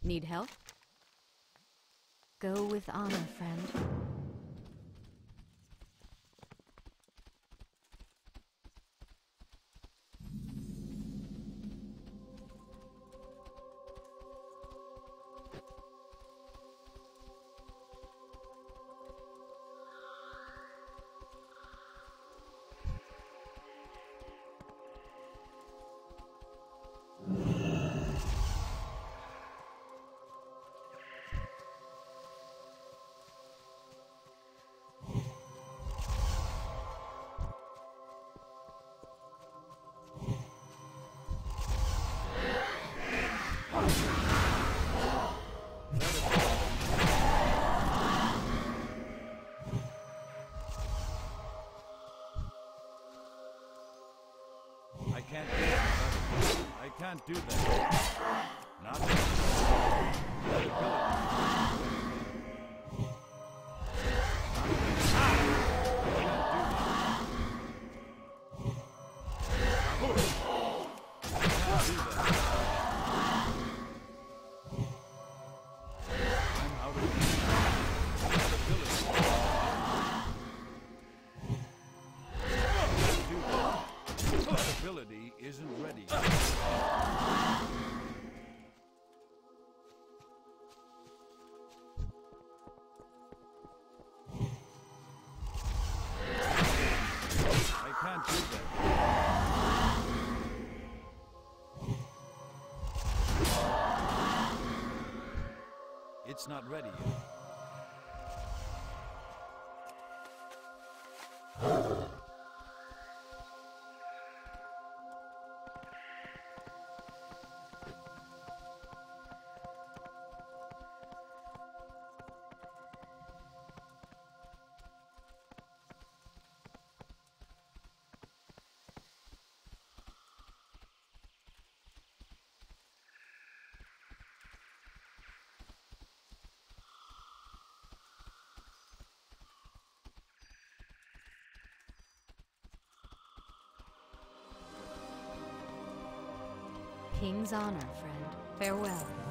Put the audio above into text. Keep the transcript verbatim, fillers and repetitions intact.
Need help? Go with honor, friend. I can't do that. I can't do that. Not ability isn't ready. I can't do that. It's not ready yet. King's honor, friend. Farewell.